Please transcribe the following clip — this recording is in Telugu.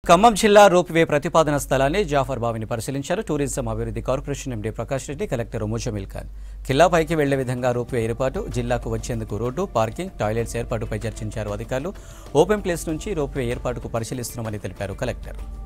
ఖమ్మం జిల్లా రోప్వే ప్రతిపాదన స్థలాన్ని జాఫర్ బావిని పరిశీలించారు టూరిజం అభివృద్ధి corporation MD Prakash Reddy, collector Muzammil Khan. ఖిల్లాపైకి వెళ్లే విధంగా రోప్వే ఏర్పాటు, జిల్లాకు వచ్చేందుకు రోడ్డు, పార్కింగ్, టాయిలెట్స్ ఏర్పాటుపై చర్చించారు అధికారులు. ఓపెన్ ప్లేస్ నుంచి రోప్వే ఏర్పాటుకు పరిశీలిస్తున్నామని తెలిపారు కలెక్టర్.